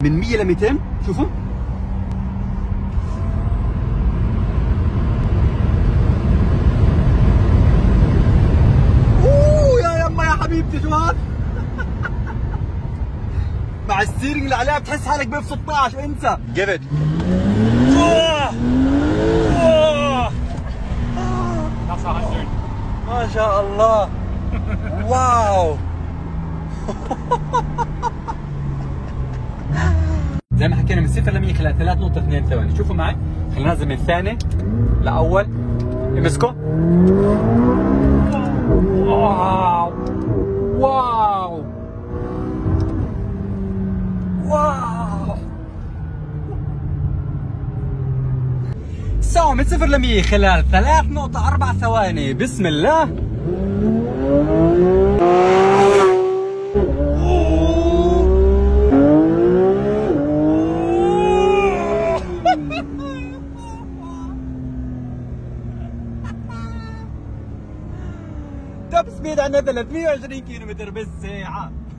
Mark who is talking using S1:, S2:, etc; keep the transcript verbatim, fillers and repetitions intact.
S1: من مية ل ميتين. شوفوا اوه يا يما يا حبيبتي شو هذا. مع الستيرنج اللي عليها بتحس حالك ب ستة عشر. انسى جيفت. ما شاء الله. واو. زي ما حكينا من صفر ل مية خلال ثلاثة نقطة اثنين ثواني. شوفوا معي، خلينا ننزل من ثاني لاول. امسكوا. واو واو واو. سوا من صفر ل مية خلال ثلاثة نقطة أربعة ثواني. بسم الله. توب سبيد عندنا ثلاثمية وعشرين كيلو متر بالساعة.